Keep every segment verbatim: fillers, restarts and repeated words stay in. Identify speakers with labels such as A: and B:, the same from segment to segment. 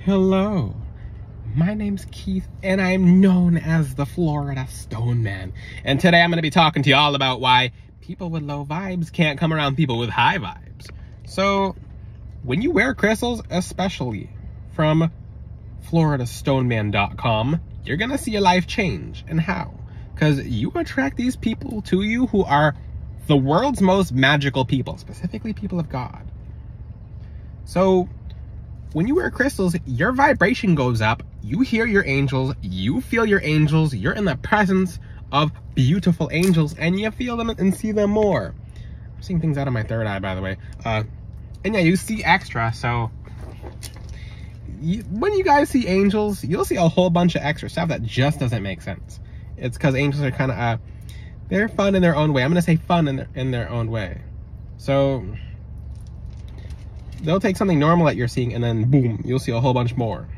A: Hello, my name's Keith, and I'm known as the Florida Stone Man. And today I'm going to be talking to you all about why people with low vibes can't come around people with high vibes. So, when you wear crystals, especially from Florida Stone Man dot com, you're going to see your life change. And how? Because you attract these people to you who are the world's most magical people, specifically people of God. So, when you wear crystals, your vibration goes up, you hear your angels, you feel your angels, you're in the presence of beautiful angels, and you feel them and see them more. I'm seeing things out of my third eye, by the way. Uh, and yeah, you see extra, so you, when you guys see angels, you'll see a whole bunch of extra stuff that just doesn't make sense. It's because angels are kind of, uh, they're fun in their own way. I'm going to say fun in their, in their own way. So they'll take something normal that you're seeing and then boom, you'll see a whole bunch more.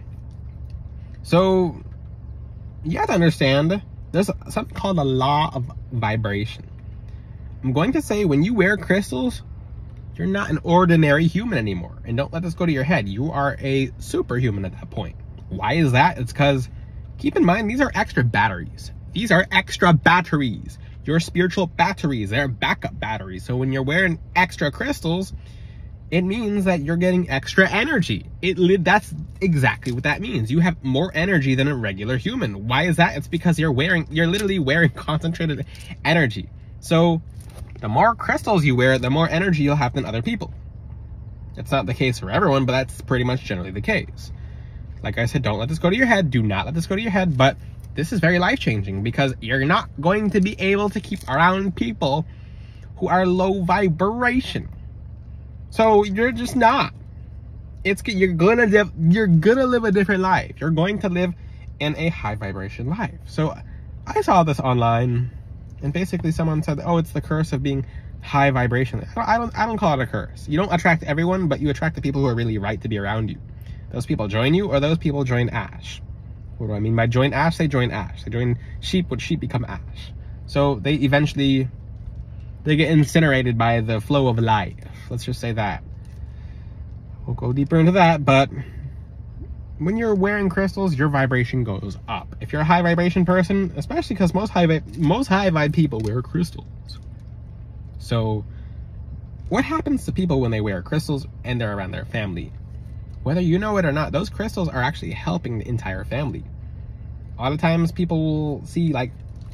A: So you have to understand there's something called the law of vibration. I'm going to say when you wear crystals, you're not an ordinary human anymore. And don't let this go to your head. You are a superhuman at that point. Why is that? It's because, keep in mind, these are extra batteries. These are extra batteries. Your spiritual batteries. They're backup batteries. So when you're wearing extra crystals, it means that you're getting extra energy. It that's exactly what that means. You have more energy than a regular human. Why is that? It's because you're wearing, you're literally wearing concentrated energy. So the more crystals you wear, the more energy you'll have than other people. It's not the case for everyone, but that's pretty much generally the case. Like I said, don't let this go to your head. Do not let this go to your head, but this is very life-changing because you're not going to be able to keep around people who are low vibration. So you're just not. It's you're gonna live. You're gonna live a different life. You're going to live in a high vibration life. So I saw this online, and basically someone said, "Oh, it's the curse of being high vibration." I don't. I don't, I don't call it a curse. You don't attract everyone, but you attract the people who are really right to be around you. Those people join you, or those people join ash. What do I mean by join ash? They join ash. They join sheep. When sheep become ash. So they eventually they get incinerated by the flow of life. Let's just say that. We'll go deeper into that, but when you're wearing crystals, your vibration goes up. If you're a high vibration person, especially because most high most high vibe people wear crystals. So what happens to people when they wear crystals and they're around their family? Whether you know it or not, those crystals are actually helping the entire family. A lot of times people will see like,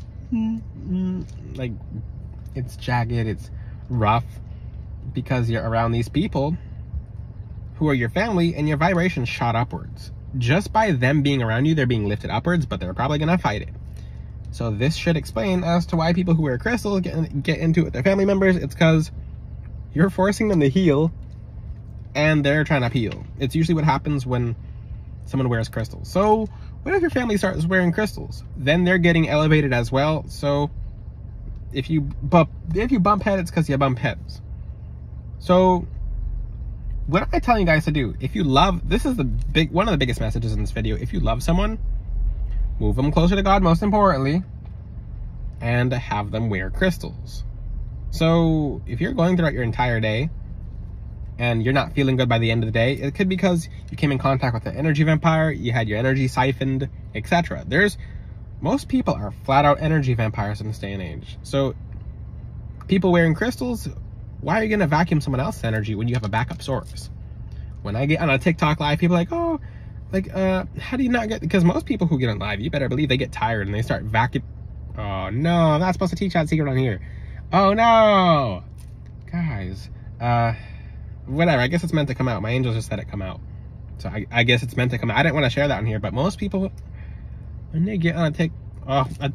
A: like it's jagged, it's rough, because you're around these people who are your family and your vibration shot upwards. Just by them being around you, they're being lifted upwards, but they're probably gonna fight it. So this should explain as to why people who wear crystals get, get into it with their family members. It's because you're forcing them to heal and they're trying to heal. It's usually what happens when someone wears crystals. So what if your family starts wearing crystals? Then they're getting elevated as well. So if you bump, if you bump heads, it's because you bump heads. So what am I telling you guys to do? If you love, this is the big, one of the biggest messages in this video. If you love someone, move them closer to God, most importantly, and have them wear crystals. So if you're going throughout your entire day and you're not feeling good by the end of the day, it could be because you came in contact with an energy vampire, you had your energy siphoned, et cetera. There's, most people are flat out energy vampires in this day and age. So people wearing crystals, why are you going to vacuum someone else's energy when you have a backup source? When I get on a TikTok live, people are like, oh, like, uh, how do you not get, because most people who get on live, you better believe they get tired and they start vacuum. Oh no, I'm not supposed to teach that secret on here. Oh no, guys, uh, whatever, I guess it's meant to come out. My angels just said it come out. So I, I guess it's meant to come out. I didn't want to share that on here, but most people, when they get on a tick, oh, I, I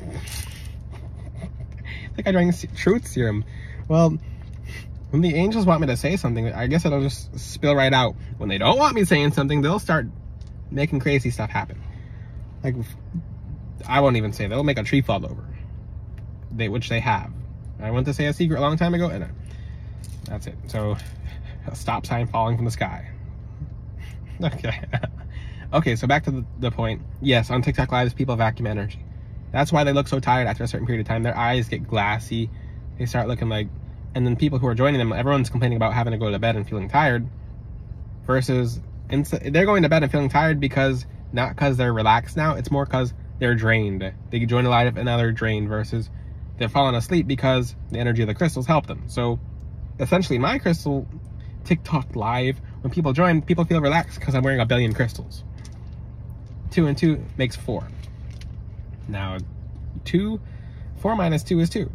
A: think I drank truth serum. Well, when the angels want me to say something, I guess it'll just spill right out. When they don't want me saying something, they'll start making crazy stuff happen. Like, I won't even say, they'll make a tree fall over. They, which they have. I went to say a secret a long time ago, and I, that's it. So, a stop sign falling from the sky. Okay. Okay, so back to the, the point. Yes, on TikTok Lives, people vacuum energy. That's why they look so tired after a certain period of time. Their eyes get glassy. They start looking like, and then people who are joining them, everyone's complaining about having to go to bed and feeling tired, versus And so they're going to bed and feeling tired because, not because they're relaxed now, it's more because they're drained. They join a life and now they're drained, versus they're falling asleep because the energy of the crystals help them. So essentially, my crystal TikTok live, when people join, people feel relaxed because I'm wearing a billion crystals. Two and two makes four. Now, two, four minus two is two.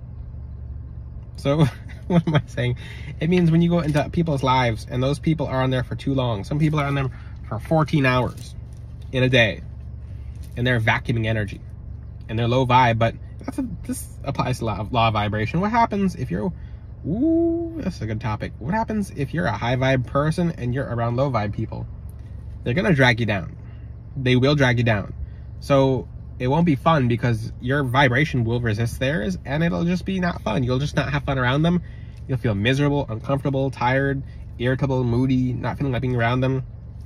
A: So what am I saying? It means when you go into people's lives and those people are on there for too long. Some people are on there for fourteen hours in a day, and they're vacuuming energy, and they're low vibe. But that's a, this applies to law of, law of vibration. What happens if you're, ooh, that's a good topic. What happens if you're a high vibe person and you're around low vibe people? They're gonna drag you down. They will drag you down. So it won't be fun because your vibration will resist theirs, and it'll just be not fun. You'll just not have fun around them. You'll feel miserable, uncomfortable, tired, irritable, moody, not feeling like being around them,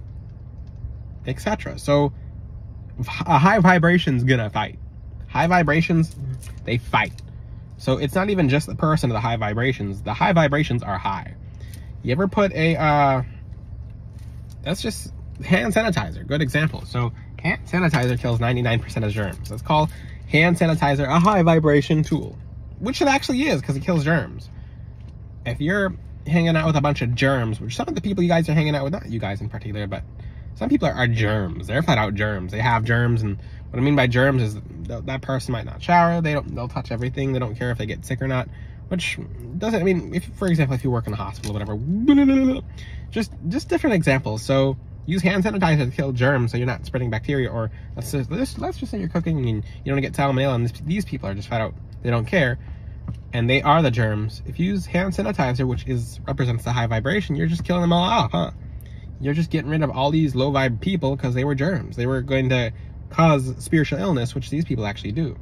A: et cetera. So a high vibration's gonna fight. High vibrations, they fight. So it's not even just the person of the high vibrations. The high vibrations are high. You ever put a, uh, that's just hand sanitizer, good example. So hand sanitizer kills ninety-nine percent of germs. Let's call hand sanitizer a high vibration tool, which it actually is because it kills germs. If you're hanging out with a bunch of germs, which some of the people you guys are hanging out with, not you guys in particular, but some people are, are germs. They're flat out germs. They have germs, and what I mean by germs is th that person might not shower. They don't. They'll touch everything. They don't care if they get sick or not. Which doesn't. I mean, if for example, if you work in a hospital, or whatever, just just different examples. So use hand sanitizer to kill germs, so you're not spreading bacteria. Or let's just, let's, let's just say you're cooking and you don't get salmonella, and this, these people are just flat out. They don't care, and they are the germs. If you use hand sanitizer, which is represents the high vibration, you're just killing them all off, huh? You're just getting rid of all these low vibe people because they were germs. They were going to cause spiritual illness, which these people actually do.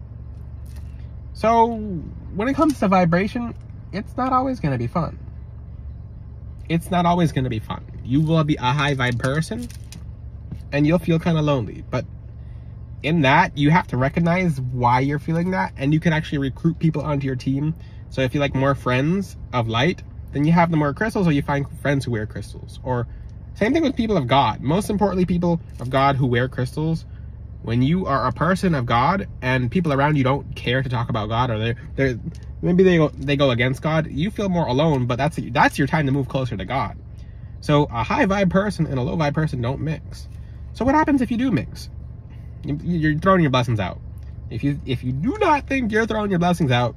A: So when it comes to vibration, it's not always going to be fun. It's not always going to be fun. You will be a high vibe person and you'll feel kind of lonely. But in that, you have to recognize why you're feeling that, and you can actually recruit people onto your team. So if you like more friends of light, then you have the more crystals, or you find friends who wear crystals. Or same thing with people of God. Most importantly, people of God who wear crystals. When you are a person of God and people around you don't care to talk about God, or they're, they're maybe they go, they go against God, you feel more alone, but that's, that's your time to move closer to God. So a high vibe person and a low vibe person don't mix. So what happens if you do mix? You're throwing your blessings out. If you, if you do not think you're throwing your blessings out,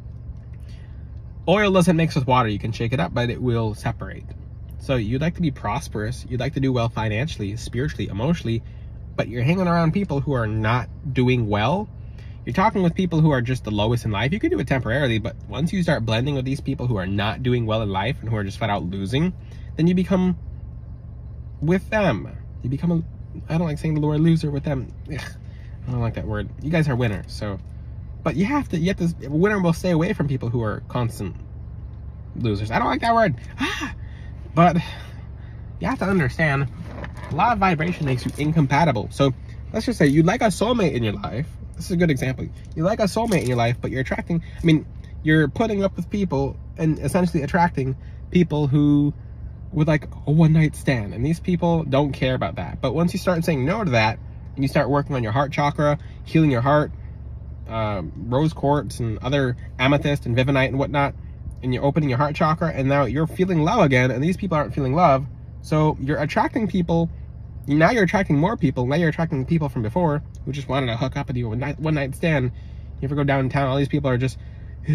A: oil doesn't mix with water. You can shake it up, but it will separate. So you'd like to be prosperous, you'd like to do well financially, spiritually, emotionally, but you're hanging around people who are not doing well. You're talking with people who are just the lowest in life. You can do it temporarily, but once you start blending with these people who are not doing well in life and who are just flat out losing, then you become with them. You become a, I don't like saying the word loser with them. Ugh, I don't like that word. You guys are winners, so, but you have to, you have to, a winner will stay away from people who are constant losers. I don't like that word. Ah! But you have to understand, a lot of vibration makes you incompatible. So let's just say you like a soulmate in your life. This is a good example. You like a soulmate in your life, but you're attracting, I mean, you're putting up with people and essentially attracting people who would like a one night stand. And these people don't care about that. But once you start saying no to that, and you start working on your heart chakra, healing your heart, uh, rose quartz and other amethyst and vivinite and whatnot, and you're opening your heart chakra, and now you're feeling love again, and these people aren't feeling love. So you're attracting people, now you're attracting more people, now you're attracting people from before who just wanted to hook up with you one night, one night stand. You ever go downtown, all these people are just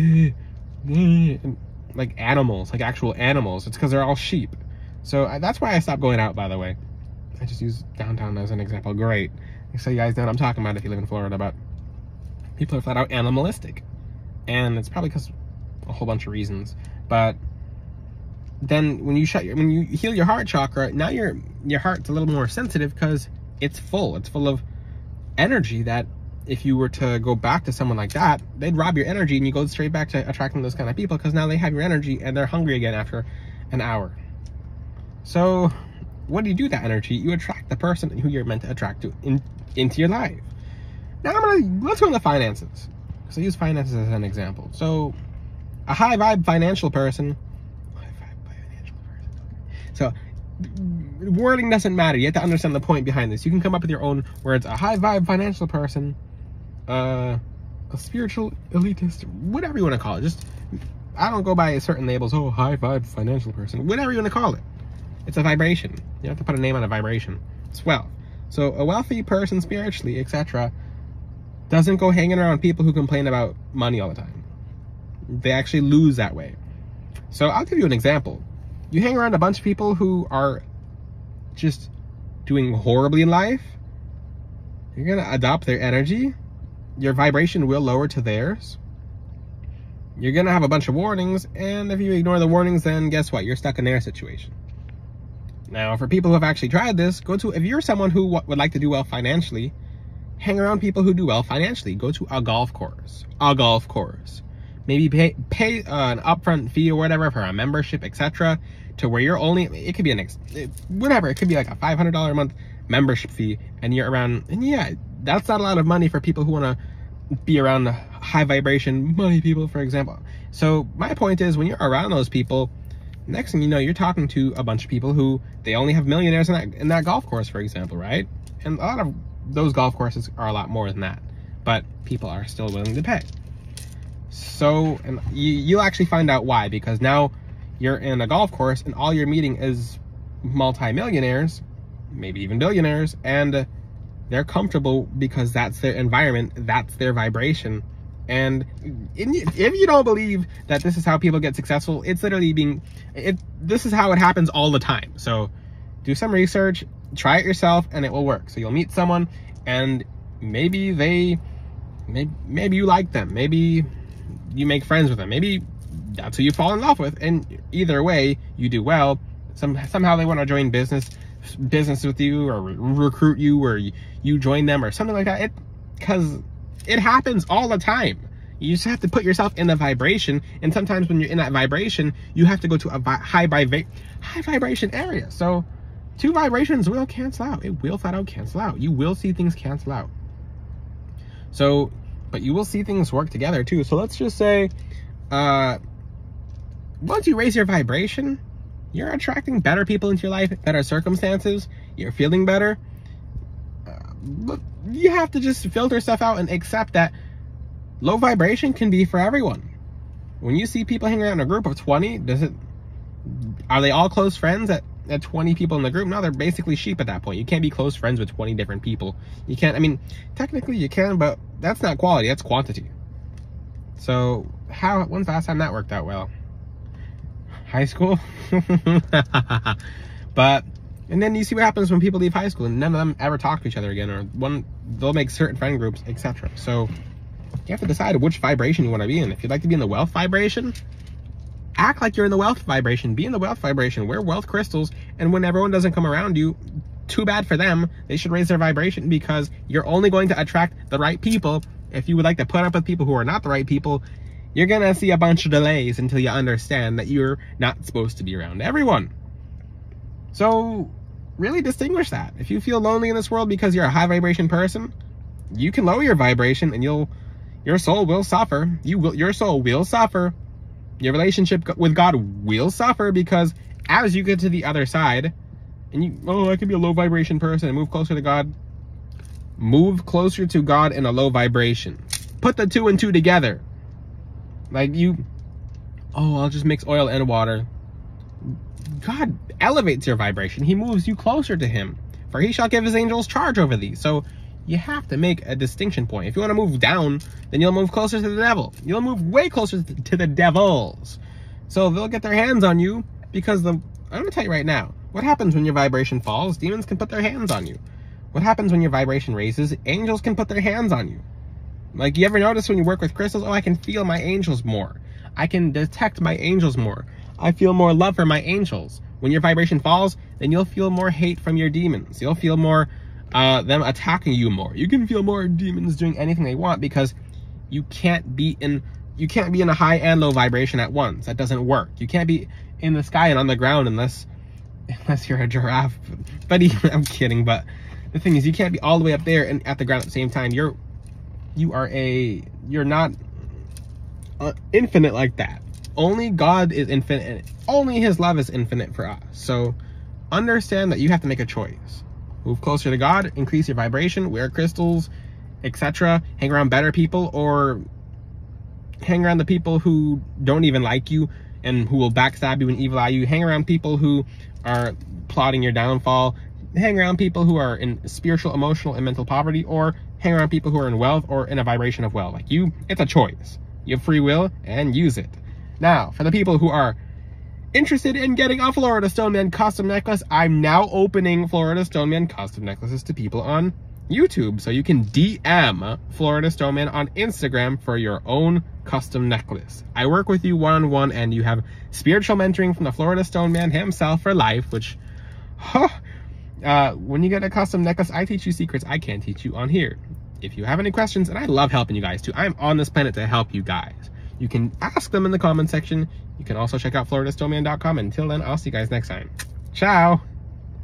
A: like animals, like actual animals. It's because they're all sheep. So I, that's why I stopped going out, by the way. I just use downtown as an example. Great. So you guys know what I'm talking about if you live in Florida, but people are flat out animalistic. And it's probably because a whole bunch of reasons. But then when you shut your, when you heal your heart chakra, now your your heart's a little more sensitive because it's full. It's full of energy that if you were to go back to someone like that, they'd rob your energy, and you go straight back to attracting those kind of people because now they have your energy and they're hungry again after an hour. So what do you do with that energy? You attract the person who you're meant to attract to in, into your life. Now I'm gonna, let's go into finances. So use finances as an example. So a high vibe financial person, high vibe financial person. So wording doesn't matter. You have to understand the point behind this. You can come up with your own words. A high vibe financial person, uh, a spiritual elitist, whatever you want to call it. Just, I don't go by certain labels. Oh, high vibe financial person, whatever you want to call it. It's a vibration. You have to put a name on a vibration. It's wealth. So a wealthy person spiritually, et cetera, doesn't go hanging around people who complain about money all the time. They actually lose that way. So I'll give you an example. You hang around a bunch of people who are just doing horribly in life, you're gonna adopt their energy. Your vibration will lower to theirs. You're gonna have a bunch of warnings, and if you ignore the warnings, then guess what? You're stuck in their situation. Now, for people who have actually tried this, go to, if you're someone who would like to do well financially, hang around people who do well financially. Go to a golf course, a golf course. Maybe pay, pay uh, an upfront fee or whatever for a membership, et cetera, to where you're only, it could be an, ex, whatever, it could be like a five hundred dollars a month membership fee, and you're around, and yeah, that's not a lot of money for people who want to be around high vibration money people, for example. So my point is, when you're around those people, next thing you know, you're talking to a bunch of people who, they only have millionaires in that, in that golf course, for example, right? And a lot of those golf courses are a lot more than that, but people are still willing to pay. So, and you, you'll actually find out why, because now you're in a golf course and all you're meeting is multi-millionaires, maybe even billionaires, and they're comfortable because that's their environment, that's their vibration. And if you don't believe that this is how people get successful, it's literally being, it, this is how it happens all the time. So do some research, try it yourself, and it will work. So you'll meet someone and maybe they, maybe, maybe you like them, maybe you make friends with them, maybe that's who you fall in love with, and either way you do well. Some somehow they want to join business business with you, or re recruit you, or you, you join them or something like that. It because it happens all the time. You just have to put yourself in the vibration, and sometimes when you're in that vibration, you have to go to a vi high vibra high vibration area. So two vibrations will cancel out. It will flat out cancel out. You will see things cancel out. So, but you will see things work together too. So let's just say, uh, once you raise your vibration, you're attracting better people into your life, better circumstances, you're feeling better. Uh, but you have to just filter stuff out and accept that low vibration can be for everyone. When you see people hanging out in a group of twenty, does it, are they all close friends at, at twenty people in the group? No, they're basically sheep at that point. You can't be close friends with twenty different people. You can't, I mean, technically you can, but that's not quality, that's quantity. So how, when's the last time that worked out well? High school? But, and then you see what happens when people leave high school and none of them ever talk to each other again, or one, they'll make certain friend groups, et cetera. So you have to decide which vibration you want to be in. If you'd like to be in the wealth vibration, act like you're in the wealth vibration. Be in the wealth vibration. Wear wealth crystals. And when everyone doesn't come around you, too bad for them. They should raise their vibration, because you're only going to attract the right people. If you would like to put up with people who are not the right people, you're going to see a bunch of delays until you understand that you're not supposed to be around everyone. So really distinguish that. If you feel lonely in this world because you're a high vibration person, you can lower your vibration and you'll, your soul will suffer. You will, your soul will suffer. Your relationship with God will suffer, because as you get to the other side and you, oh, I can be a low vibration person and move closer to God. Move closer to God in a low vibration. Put the two and two together. Like you, oh, I'll just mix oil and water. God elevates your vibration. He moves you closer to him. For he shall give his angels charge over thee. So you have to make a distinction point. If you want to move down, then you'll move closer to the devil. You'll move way closer to the devils. So they'll get their hands on you, because the, I'm going to tell you right now, what happens when your vibration falls? Demons can put their hands on you. What happens when your vibration raises? Angels can put their hands on you. Like, you ever notice when you work with crystals, oh, I can feel my angels more. I can detect my angels more. I feel more love for my angels. When your vibration falls, then you'll feel more hate from your demons. You'll feel more uh, them attacking you more. You can feel more demons doing anything they want, because you can't be in you can't be in a high and low vibration at once. That doesn't work. You can't be in the sky and on the ground unless unless you're a giraffe. But even, I'm kidding. But the thing is, you can't be all the way up there and at the ground at the same time. You're you are a you're not uh, infinite like that. Only God is infinite, and only his love is infinite for us. So understand that you have to make a choice. Move closer to God, increase your vibration, wear crystals, et cetera. Hang around better people, or hang around the people who don't even like you and who will backstab you and evil eye you. Hang around people who are plotting your downfall. Hang around people who are in spiritual, emotional, and mental poverty, or hang around people who are in wealth or in a vibration of wealth. Like you, it's a choice. You have free will and use it. Now, for the people who are interested in getting a Florida Stoneman custom necklace, I'm now opening Florida Stoneman custom necklaces to people on YouTube. So you can D M Florida Stoneman on Instagram for your own custom necklace. I work with you one-on-one, and you have spiritual mentoring from the Florida Stoneman himself for life, which, huh, uh, when you get a custom necklace, I teach you secrets I can't teach you on here. If you have any questions, and I love helping you guys too, I'm on this planet to help you guys. You can ask them in the comment section. You can also check out Florida Stoneman dot com. Until then, I'll see you guys next time. Ciao!